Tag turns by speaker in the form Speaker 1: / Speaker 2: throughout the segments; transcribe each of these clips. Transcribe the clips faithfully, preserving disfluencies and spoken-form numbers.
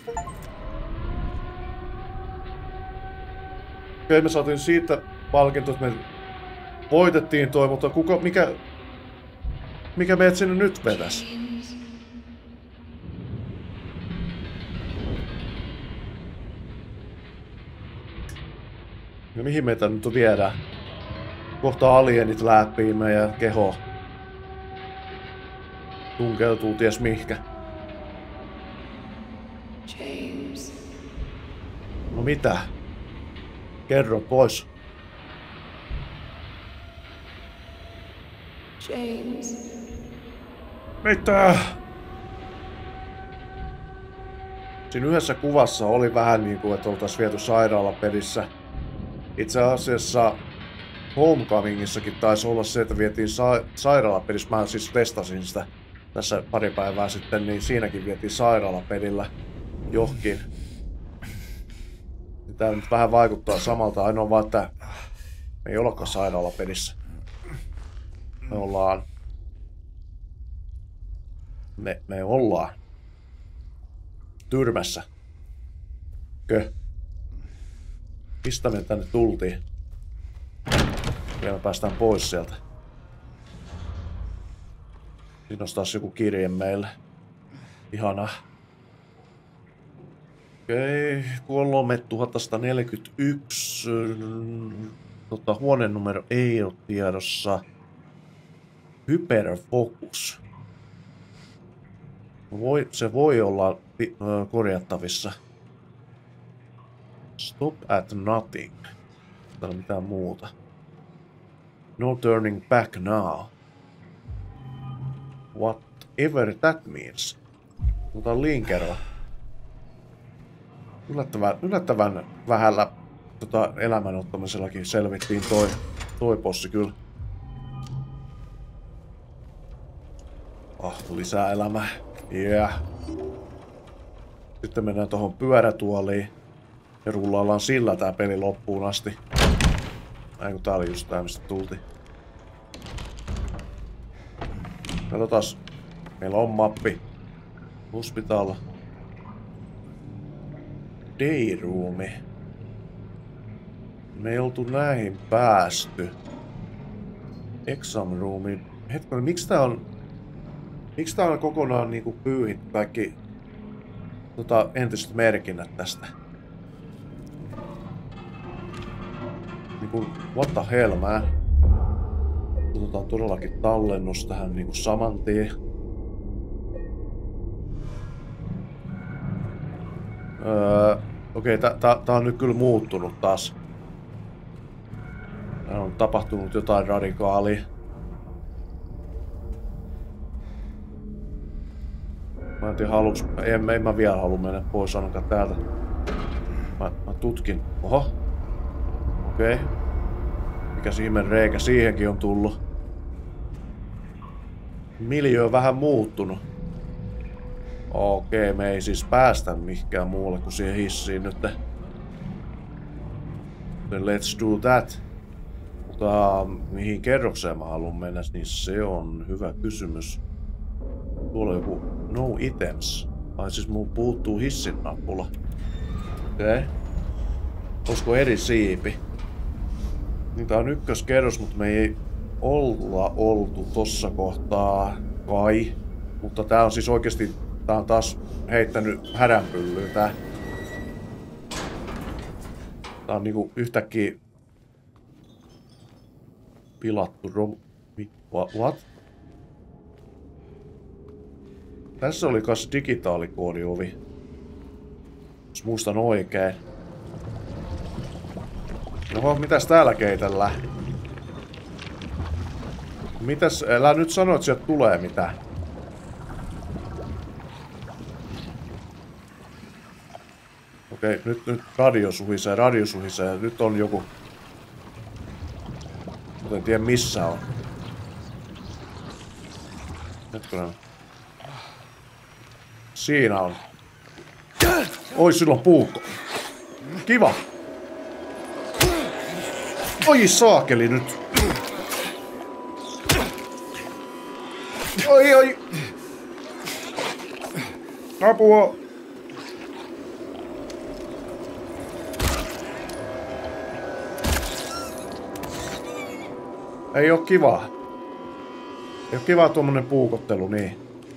Speaker 1: Okei, me saatiin siitä palkinto, että me voitettiin toi, mutta kuka, mikä, mikä meidät sinne nyt vedäs? Ja mihin meitä nyt viedään? Kohta alienit läpii meidän keho. Tunkeutuu ties mihkä.
Speaker 2: James.
Speaker 1: No mitä? Kerro pois.
Speaker 2: James.
Speaker 1: Mitä? Siinä yhdessä kuvassa oli vähän niin kuin, että oltaisiin viety sairaalapelissä. Itse asiassa Homecomingissakin taisi olla se, että vietiin sa sairaalapelissä. Mä siis testasin sitä tässä pari päivää sitten, niin siinäkin vietiin sairaalapelillä johonkin. Tää nyt vähän vaikuttaa samalta, ainoa vaan, että me ei olekaan sairaalapelissä. Me ollaan... Me, me ollaan... Tyrmässä. Kö? Mistä me tänne tultiin? Vielä päästään pois sieltä. Siinä olisi taas joku kirje meille. Ihanaa. Okei, kolme tuhatta sata neljäkymmentäyksi. Tota, huoneen numero ei ole tiedossa. Hyperfocus. Voi, se voi olla korjattavissa. Stop at nothing. Täällä on mitään muuta. No turning back now. Whatever that means. Otan linkerva. Yllättävän, yllättävän vähällä tota, elämänottamisellakin selvittiin toi, toi possi kyllä. Ah, lisää elämää. Yeah. Sitten mennään tohon pyörätuoliin. Ja rullaillaan sillä tää peli loppuun asti. Näin kun tää oli just tää mistä tultiin. Katsotaas. Meillä on mappi. Hospital. Dayroomi. Me ei oltu näihin päästy. Exam roomi. Hetkinen, miksi tää on... Miksi tää on kokonaan niinku pyyhitty kaikki tota, entiset merkinnät tästä? Niinku, what the hell, man? Otetaan todellakin tallennus tähän niinku saman tien. Öö, okei, okay, tää, tää on nyt kyllä muuttunut taas. Tää on tapahtunut jotain radikaalia. Mä en tiedä haluks... En, en mä vielä halua mennä pois ainakaan täältä. Mä, mä tutkin. Oho. Okei. Okay. Mikä siimen reikä siihenkin on tullut. Miljöö on vähän muuttunut. Okei, me ei siis päästä mihinkään muualle kuin siihen hissiin nyt. Let's do that. Mutta mihin kerrokseen mä haluan mennä, niin se on hyvä kysymys. Tuolla on joku no items. Ai siis mun puuttuu hissin nappula. Okei. Okay. Olisiko eri siipi? Niin tää on ykköskerros, mutta me ei olla oltu tossa kohtaa kai. Mutta tää on siis oikeesti... Tää on taas heittänyt häränpyllyyn tää. Tää on niinku yhtäkkiä... Pilattu rom... What? Tässä oli kas digitaalikoodiovi. Jos muistan oikein. Oho, mitäs täällä keitellään? Mitäs, älä nyt sano, että sieltä tulee mitään. Okei, nyt, nyt radio suhisee, radio suhisee. Nyt on joku... Mutta en tiedä missä on. Hetkinen. Siinä on. Oi, sillä on puukko. Kiva. Oi, saakeli nyt. Oi, oi. Apua. Ei oo kivaa. Ei oo kivaa tuommoinen puukottelu, niin.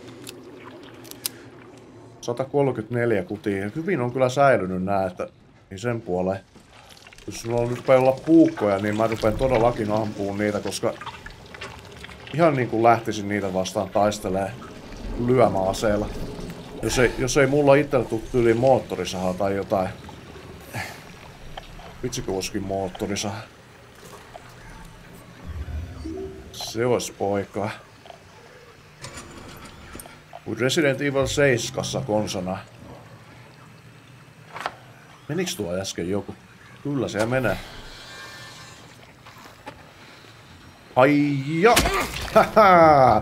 Speaker 1: sata kolmekymmentäneljä kutia. Hyvin on kyllä säilynyt nää, että niin sen puoleen. Jos sulla on nyt olla puukkoja, niin mä rupean todellakin ampuun niitä, koska ihan niin kuin lähtisin niitä vastaan taistelee lyömäaseella. Jos ei, jos ei mulla itsellä tuu tyyliin moottorisaha tai jotain. Vitsikoskin moottorisaha. Se ois poikaa. Kuin Resident Evil seitsemän konsana. Meniks tuo äsken joku? Kyllä se menee. Aija! Haha!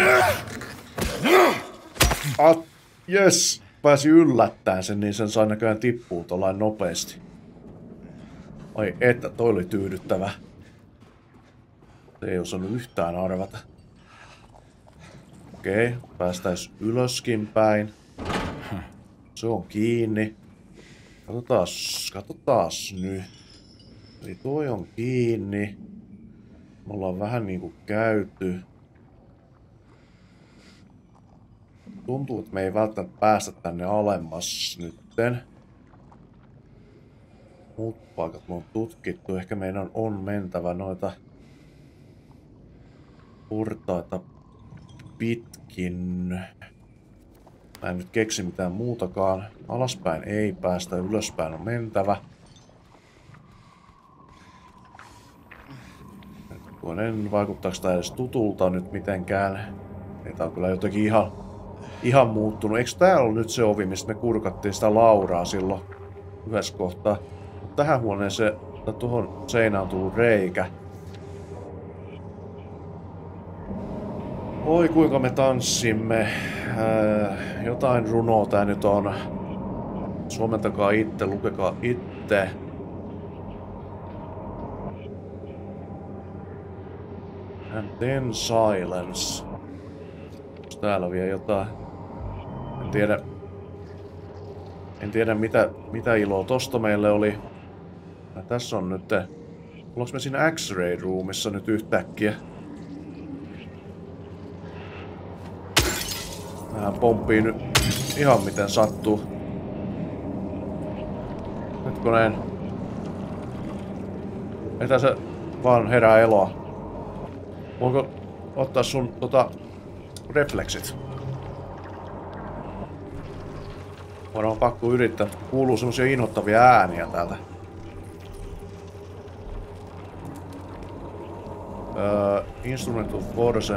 Speaker 1: At, yes! Pääsi yllättäen sen, niin sen sai näköjään tippuu tollain nopeasti. Ai että, toi oli tyydyttävä. Se ei osannut yhtään arvata. Okei, päästäis ylöskin päin. Se on kiinni. Katsotaas, katsotaas nyt. Eli toi on kiinni. Me ollaan vähän niinku käyty. Tuntuu, että me ei välttämättä päästä tänne alemmas nytten. Muut paikat me on tutkittu. Ehkä meidän on mentävä noita portaita pitkin. Mä en nyt keksi mitään muutakaan. Alaspäin ei päästä, ylöspäin on mentävä. En vaikuttaako tää edes tutulta nyt mitenkään. Tää on kyllä jotenkin ihan, ihan muuttunut. Eikö tää ollut nyt se ovi, mistä me kurkattiin sitä Lauraa silloin yhdessä kohtaa? Tähän huoneeseen, tai tuohon seinään on tullut reikä. Oi kuinka me tanssimme. Äh, jotain runoa tää nyt on. Suomentakaa itse, lukekaa itse. And then silence. Onks täällä vielä jotain? En tiedä. En tiedä mitä, mitä iloa tosta meille oli. Ja tässä on nyt. Ollaanko me siinä X-ray roomissa nyt yhtäkkiä? Vähän pomppii nyt ihan miten sattuu. Hetkoneen. Etä se vaan herää eloa. Voinko ottaa sun tota refleksit? Varmaan pakko yrittää. Kuuluu semmosia inhottavia ääniä täältä. Öö, Instrument of Force.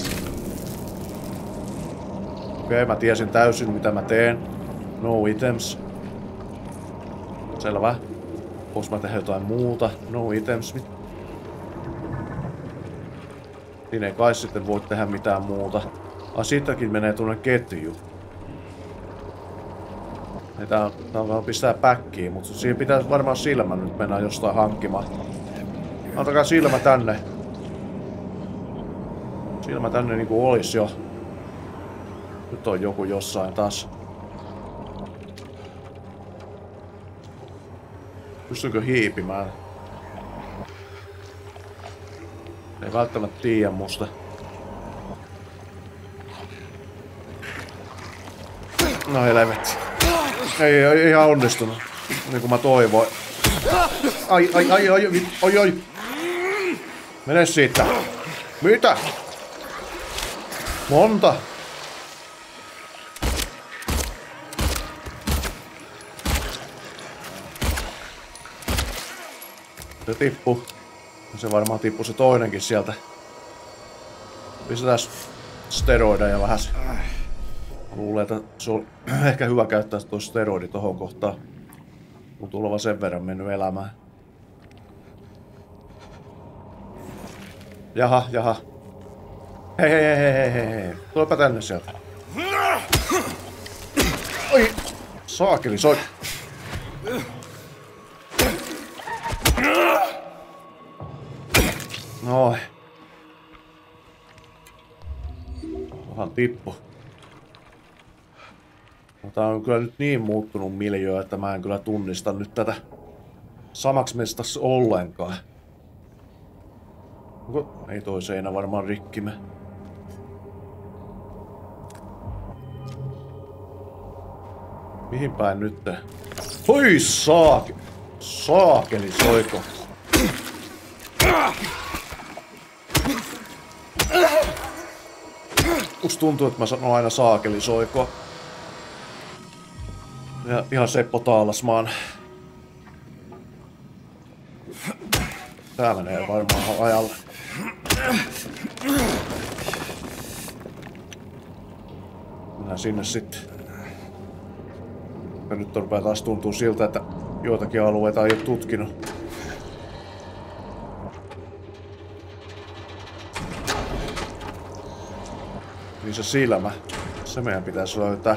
Speaker 1: Okei, mä tiesin täysin mitä mä teen. No items. Selvä. Voinko mä tehdä jotain muuta? No items. Siinä ei kai sitten voi tehdä mitään muuta. Ah, siitäkin menee tuonne ketju. Tää on, tää on vaan pistää päkkiin, mutta siihen pitää varmaan silmä nyt mennä jostain hankkimaan. Antakaa silmä tänne. Silmä tänne niinku olis jo. Nyt on joku jossain taas. Pystynkö hiipimään? Ei välttämättä tiedä musta. No helvetti. Ei, ei ihan onnistunut. Niin kuin mä toivoin. Ai, ai, ai, ai, ai, ai. Mene siitä. Mitä? Monta. Se tippu. Se varmaan tippui se toinenkin sieltä. Pistetään steroideja vähän. Luulen, että se on ehkä hyvä käyttää tuo steroidi tohon kohtaan. Kun tuleva sen verran mennyt elämään. Jaha, jaha. Hei, hei, hei, hei, hei, hei. Tulepa tänne sieltä. Oi! Saakeli, soi. Noin. Vähän tippu. Tää on kyllä nyt niin muuttunut miljöö, että mä en kyllä tunnista nyt tätä samaksi mestas ollenkaan. Onko? Ei toi seinä varmaan rikkime. Mihin päin nyt? Hoi saake! Saakeli soiko! Musta tuntuu, että mä sanon aina saakeli soiko. Ja ihan Seppo Taalasmaan. Tää menee varmaan ajalle. Mennään sinne sitten. Ja nyt rupeaa taas tuntuu siltä, että joitakin alueita ei ole tutkinut. Niin se silmä. Se meidän pitäisi löytää.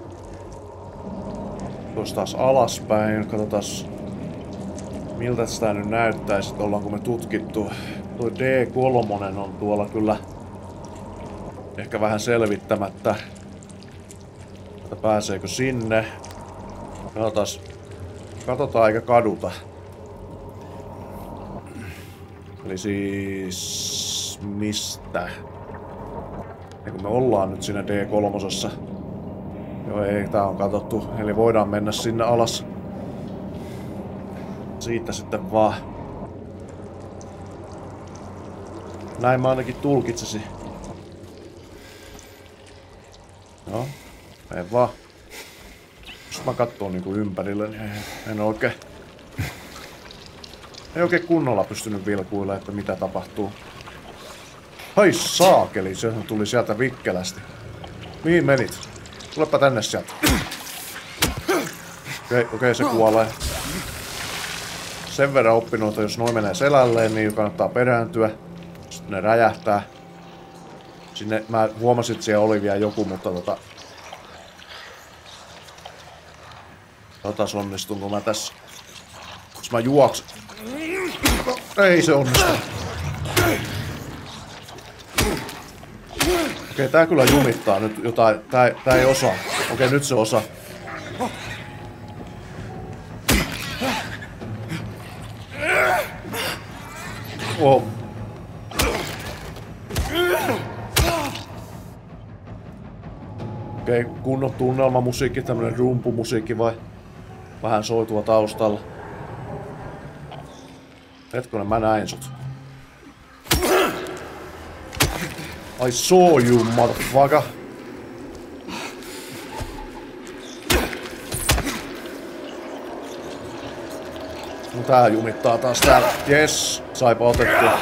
Speaker 1: Tuossa taas alaspäin. Katsotaan miltä sitä nyt näyttäisi, että ollaanko me tutkittu. Tuo D kolme on tuolla kyllä ehkä vähän selvittämättä. Että pääseekö sinne. Katsotaan, katsotaan eikä kaduta. Eli siis mistä? Ja kun me ollaan nyt siinä D kolme. Joo ei, tää on katsottu. Eli voidaan mennä sinne alas. Siitä sitten vaan. Näin mä ainakin tulkitsisin. Joo, mene vaan. Jos mä katson niinku ympärille, niin en oikein... Ei oikein kunnolla pystynyt vilkuilla, että mitä tapahtuu. Hai saakeli, se tuli sieltä vikkelästi. Mihin menit? Tulepa tänne sieltä. Okei, okay, okay, se kuolee. Sen verran oppinut, että jos noin menee selälleen, niin kannattaa perääntyä. Sitten ne räjähtää. Sinne, mä huomasin, että siellä oli vielä joku, mutta tota... Otas onnistunko mä tässä. Jos mä juoksen. Ei se onnistu. Okei, tää kyllä jumittaa nyt jotain. Tää, tää ei osaa. Okei, nyt se osaa. Oh. Okei, kunnon tunnelmamusiikki, tämmönen rumpumusiikki vai? Vähän soitua taustalla. Hetkonen, mä näin sut. I saw you, motherfucker. No tää jumittaa taas täällä. Yes, saipa otettua.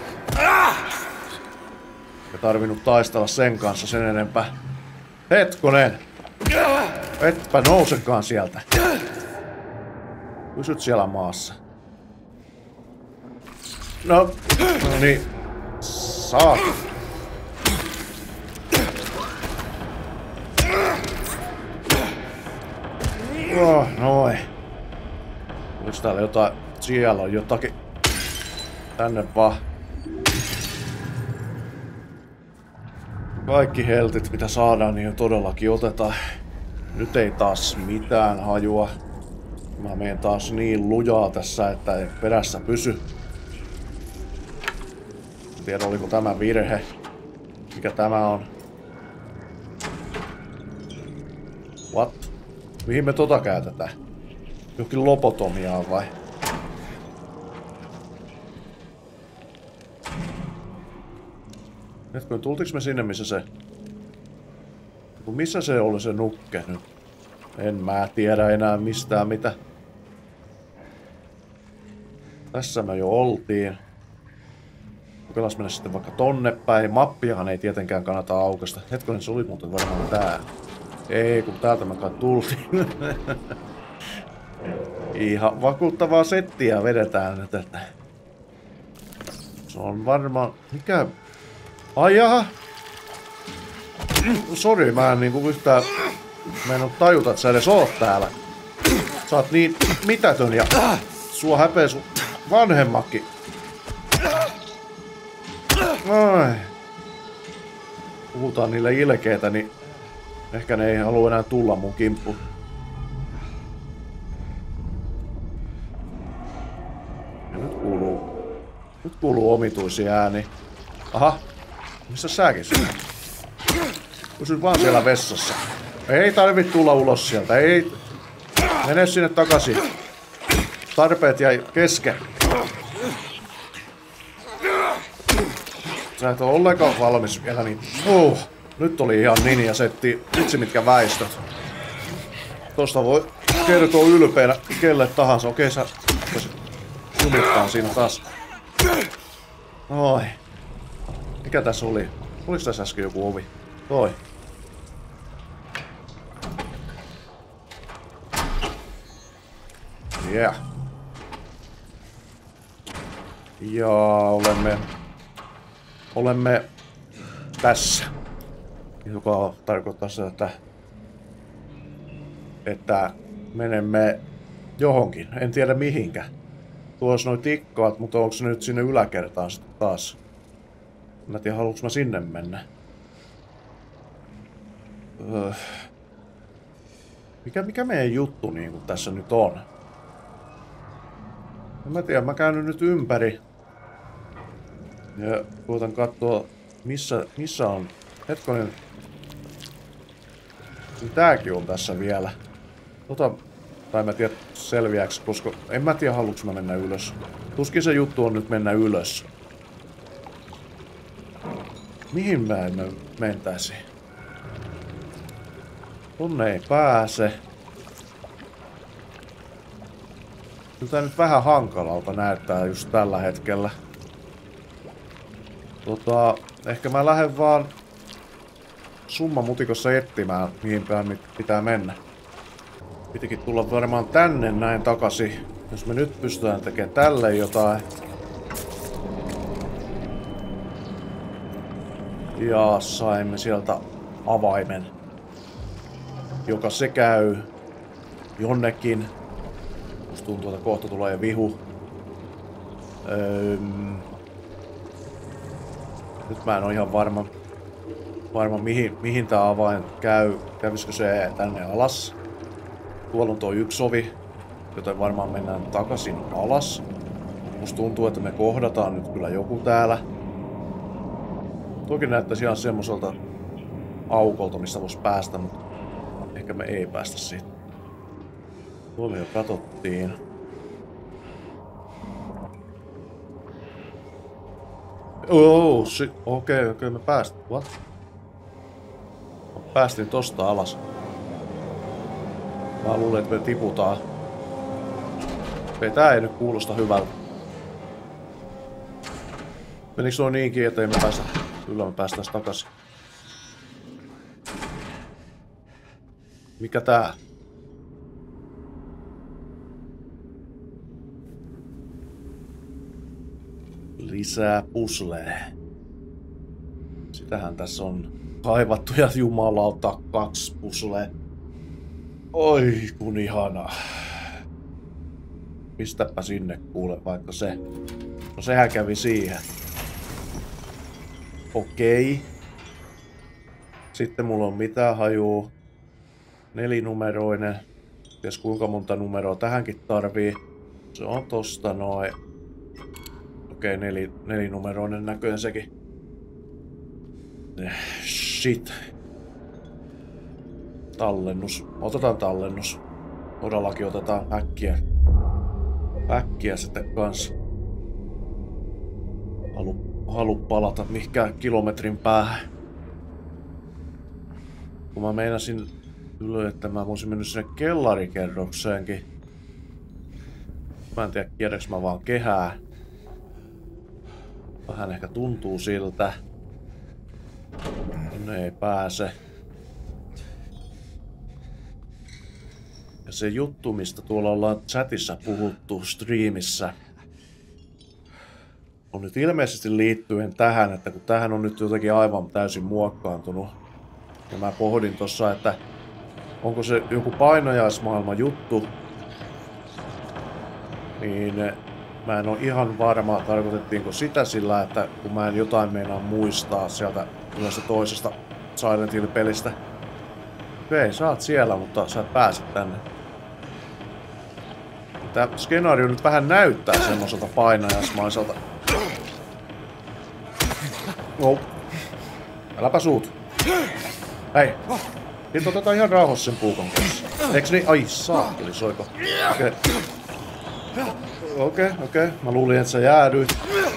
Speaker 1: Ei tarvinnut taistella sen kanssa sen enempää. Hetkonen! Etpä nousekaan sieltä. Pysyt siellä maassa. No, no niin. Saat. Oh, noin. Olis täällä jotain? Siellä on jotakin. Tänne vaan. Kaikki heltit mitä saadaan niin todellakin otetaan. Nyt ei taas mitään hajua. Mä menen taas niin lujaa tässä, että ei perässä pysy. En tiedä oliko tämä virhe. Mikä tämä on? What? Mihin me tota käytetään? Jokin lobotomiaan vai? Nyt tultiinko me sinne missä se... Missä se oli se nukke nyt? En mä tiedä enää mistään mitä. Tässä me jo oltiin. Kokeillaan mennä sitten vaikka tonne päin. Mappiahan ei tietenkään kannata aukasta. Hetkonen, se oli muuten varmaan tää. Ei, kun täältä me kai tultiin. Ihan vakuuttavaa settiä vedetään nyt, että... Se on varmaan... Mikä... Ai jaha! Sori, mä en niinku yhtään... Mä en oo tajuta, että sä edes oot täällä. Sä oot niin mitätön ja... Sua häpeä sun vanhemmakin. Ai. Puhutaan niille ilkeitä, niin... Ehkä ne ei halua enää tulla mun kimppuun. Ja nyt kuuluu Nyt kuuluu omituisia ääni. Aha. Missä säkin sinä? Pysy vaan siellä vessassa. Ei tarvitse tulla ulos sieltä. Ei. Mene sinne takaisin. Tarpeet jäi kesken. Sä et ole ollenkaan valmis vielä niin. Uh, nyt oli ihan ninja-setti. Vitsi mitkä väistöt. Tosta voi kertoa ylpeänä kelle tahansa. Okei, sä jumittaan siinä taas. Oi. Mikä tässä oli? Oliko tässä äsken joku ovi? Toi. Yeah. Ja olemme... Olemme tässä. Joka tarkoittaa sitä, että... Että menemme johonkin. En tiedä mihinkä. Tuossa noi tikkaat, mutta onko se nyt sinne yläkertaan sitten taas? Mä en tiedä, haluanko mä sinne mennä. Öö. Mikä, mikä meidän juttu niin kuin tässä nyt on? En mä tiedä, mä käyn nyt ympäri. Ja koitan katsoa, missä, missä on... Hetkonen. Tääkin on tässä vielä. Tota... Tai mä tiedä selviääks, koska en mä tiedä haluanko mä mennä ylös. Tuskin se juttu on nyt mennä ylös. Mihin mä en mentäisi? Tonne ei pääse. Kyllä tää nyt vähän hankalalta näyttää just tällä hetkellä. Tota, ehkä mä lähden vaan summa mutikossa etsimään, mihin päin pitää mennä. Pitikin tulla varmaan tänne näin takaisin. Jos me nyt pystytään tekemään tälle jotain. Ja saimme sieltä avaimen. Joka se käy jonnekin. Musta tuntuu, että kohta tulee vihu. Öm... Nyt mä en ole ihan varma, varma mihin, mihin tää avain käy. Kävisikö se tänne alas? Tuolla on tuo yksi ovi, joten varmaan mennään takaisin alas. Musta tuntuu, että me kohdataan nyt kyllä joku täällä. Toki näyttäisi ihan semmoiselta aukolta, mistä voisi päästä, mutta ehkä me ei päästä siitä. Tuolla jo katsottiin. Oh, shit. Okei, okay, okei, okay, me päästiin. What? Päästiin tosta alas. Mä luulen, että me tiputaan. Ei, tää ei nyt kuulosta hyvältä. Menikö se on niinkin, että ei me päästä? Kyllä me päästäis takas. Mikä tää? Lisää puslee. Sitähän tässä on kaivattu ja jumalauta kaksi puslee. Oi kun ihanaa. Pistäpä sinne kuule vaikka se. No sehän kävi siihen. Okei. Sitten mulla on mitä hajuu. Nelinumeroinen. Ties kuinka monta numeroa tähänkin tarvii. Se on tosta noin. Okei, neli, nelinumeroinen näköinen sekin. Shit. Tallennus. Otetaan tallennus. Todellakin otetaan äkkiä. Äkkiä sitten kans. Halu, halu palata mihinkään kilometrin päähän. Kun mä meinasin ylös, että mä voisin mennä sinne kellarikerrokseenkin. Mä en tiedä, kierräks mä vaan kehää. Vähän ehkä tuntuu siltä. Ne ei pääse. Ja se juttu, mistä tuolla ollaan chatissa puhuttu streamissä, on nyt ilmeisesti liittyen tähän, että kun tähän on nyt jotenkin aivan täysin muokkaantunut. Ja mä pohdin tossa, että onko se joku painajaismaailman juttu, niin mä en ole ihan varma, tarkoitettiinko sitä sillä, että kun mä en jotain meinaa muistaa sieltä yleensä toisesta Silent Hill-pelistä. Okei, sä oot siellä, mutta sä et pääse tänne. Tää skenaario nyt vähän näyttää semmoiselta painajaismaiselta. Oh. Äläpä suut. Hei. Nyt otetaan ihan rauhassa sen puukon kanssa. Eiks niin? Ai saakeli, soiko? Okei. Okay. Okei, okay, okei. Okay. Mä luulin, että sä jäädyit.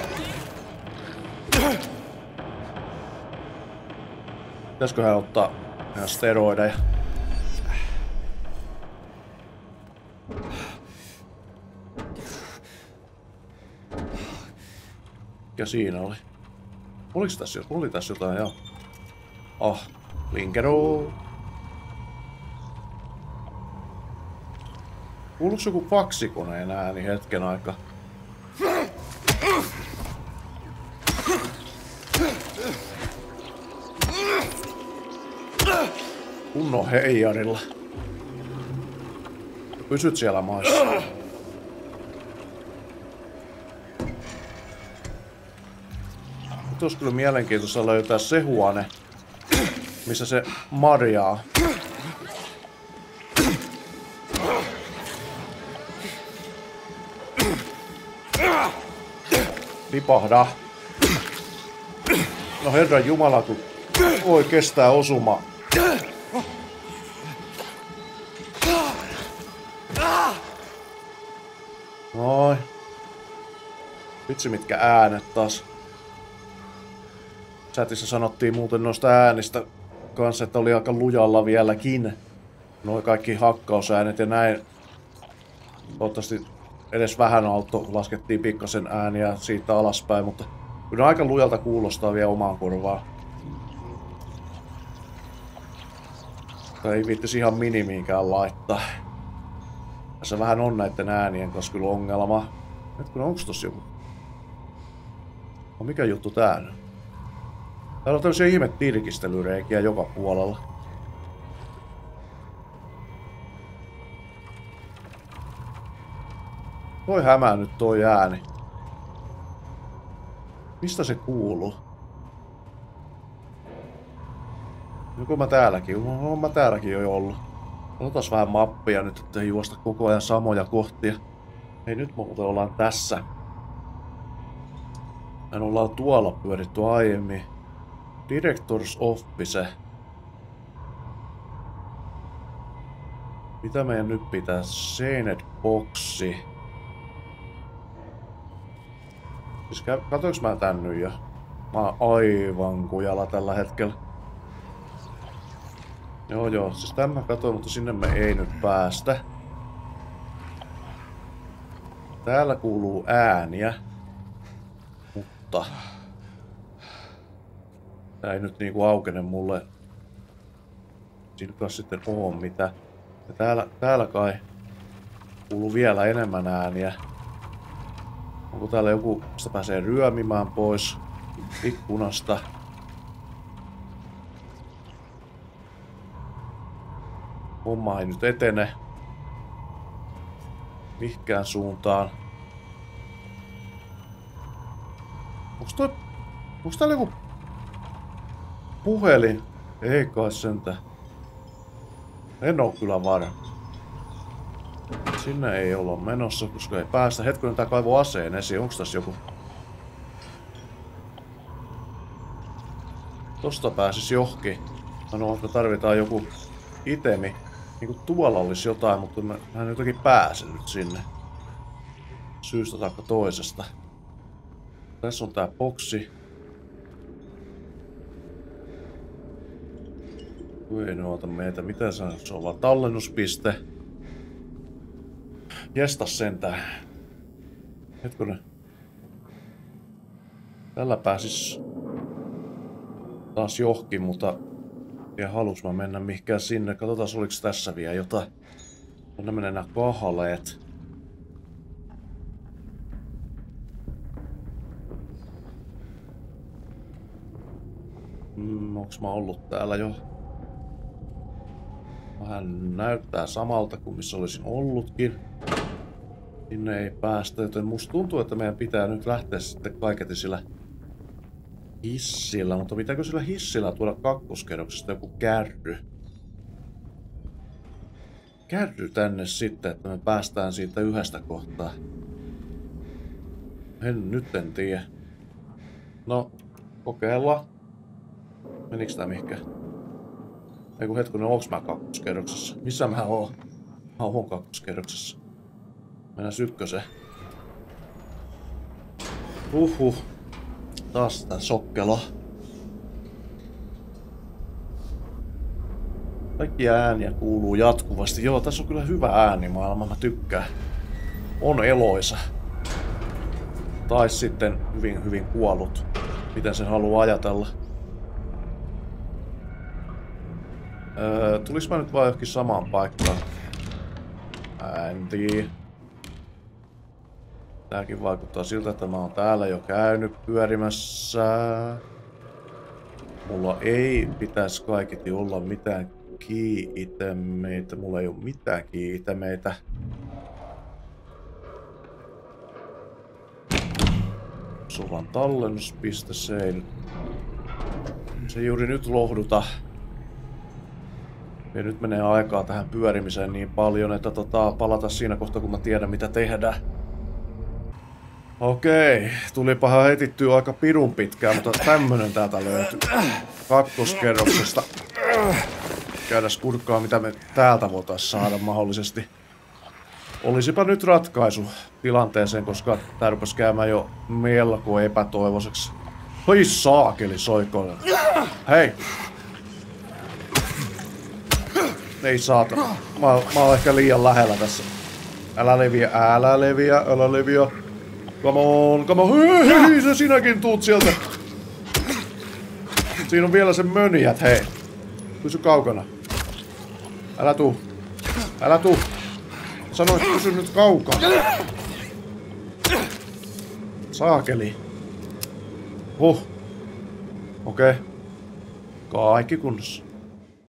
Speaker 1: Pitäisköhän ottaa ihan steroideja? Mikä siinä oli? Oliko tässä, oli tässä jotain, joo. Ah, Linkero. Kuuluuko joku faksikoneen ääni hetken aikaa? Kunnon heijarilla. Pysyt siellä maissa. Nyt olisi kyllä mielenkiintoista löytää se huone, missä se marjaa. Tipahda. No herran jumala, kun voi kestää osuma. Noin. Vitsi mitkä äänet taas. Chatissa sanottiin muuten noista äänistä kanssa, että oli aika lujalla vieläkin. Noi kaikki hakkausäänet ja näin. Toivottavasti edes vähän auto laskettiin pikkasen ääniä siitä alaspäin, mutta kyllä aika lujalta kuulostaa vielä omaan korvaan. Tai ei viittisi ihan minimiinkään laittaa. Tässä vähän on näiden äänien kanssa kyllä ongelma. Hetkinen, onks tossa joku? No mikä juttu tää on? Täällä on tämmösiä ihme tirkistelyreikiä joka puolella. Toi hämää nyt toi ääni. Mistä se kuuluu? Joku mä täälläkin? Oon mä täälläkin jo ollut. Otas vähän mappia nyt, ettei juosta koko ajan samoja kohtia. Hei, nyt muuten ollaan tässä. Me ollaan tuolla pyöritty aiemmin. Directors Office. Mitä meidän nyt pitää? Scened boxi. Siis katoinko mä tän nyt jo? Mä oon aivan kujalla tällä hetkellä. Joo joo, siis tämän mä katoin, mutta sinne me ei nyt päästä. Täällä kuuluu ääniä. Mutta tää ei nyt niinku aukene mulle. Siinä kanssa sitten oo mitä. Ja täällä, täällä kai kuuluu vielä enemmän ääniä. Onko täällä joku, mistä pääsee ryömimään pois ikkunasta? Homma ei nyt etene mihinkään suuntaan. Onks toi... Onks täällä joku puhelin? Ei kai sentä. En oo kyllä varma. Sinne ei olla menossa, koska ei päästä. Hetkinen, tää kaivoi aseen esiin. Onks tässä joku? Tosta pääsis johonkin. No, että tarvitaan joku itemi. Niinku tuolla olisi jotain, mutta mä, mä en jotenkin pääse nyt sinne. Syystä taikka toisesta. Tässä on tää boksi. Ei noota meitä. Mitä se on? Se on vaan tallennuspiste. Jestas sentään. Hetkonen. Tällä pääsis taas johonkin, mutta ja halus mä mennä mihinkään sinne. Katsotaan, oliko tässä vielä jotain. On nämä nää kahaleet. Mm, onks mä ollut täällä jo? Vähän näyttää samalta kuin missä olisin ollutkin. Sinne ei päästä, joten musta tuntuu, että meidän pitää nyt lähteä sitten kaiketi sillä hissillä. Mutta pitääkö sillä hissillä tuoda kakkoskerroksesta joku kärry? Kärry tänne sitten, että me päästään siitä yhdestä kohtaa. En nyt en tiedä. No, Kokeillaan. Meniks tää mihinkään? Eiku hetkonen, onks mä kakkoskerroksessa? Missä mä oon? Mä oon kakkoskerroksessa. Mennään ykköseen. Uhuh. Taas tää sokkelo. Kaikki ääniä kuuluu jatkuvasti. Joo, tässä on kyllä hyvä äänimaailma, mä tykkään. On eloisa. Tai sitten hyvin, hyvin kuollut. Miten sen haluaa ajatella. Öö, tulis mä nyt vaan johonkin samaan paikkaan? Mä en tiedä. Tääkin vaikuttaa siltä, että mä oon täällä jo käynyt pyörimässä. Mulla ei pitäisi kaiketi olla mitään key-itemeitä. Mulla ei oo mitään key-itemeitä. Suvan tallennuspiste, se ei nyt... Se ei juuri nyt lohduta. Ja nyt menee aikaa tähän pyörimiseen niin paljon, että tota, palata siinä kohtaa, kun mä tiedän mitä tehdään. Okei, tulipahan hetittyä aika pirun pitkään, mutta tämmönen täältä löytyy. Kakkoskerroksesta. Käydäs kurkkaa, mitä me täältä voitais saada mahdollisesti. Olisipa nyt ratkaisu tilanteeseen, koska tää rupes käymään jo melko epätoivoiseksi. Hoi saakeli soikoille. Hei! Ei saata. Mä, mä oon ehkä liian lähellä tässä. Älä leviä, älä leviä, älä leviä. Come on, come on. Hei, hei, se sinäkin tuut sieltä. Siinä on vielä se mönjät, hei. Pysy kaukana. Älä tuu. Älä tuu. Sanoit, pysy nyt kaukana. Saakeli. Huh. Okei. Okay. Kaikki kunnossa.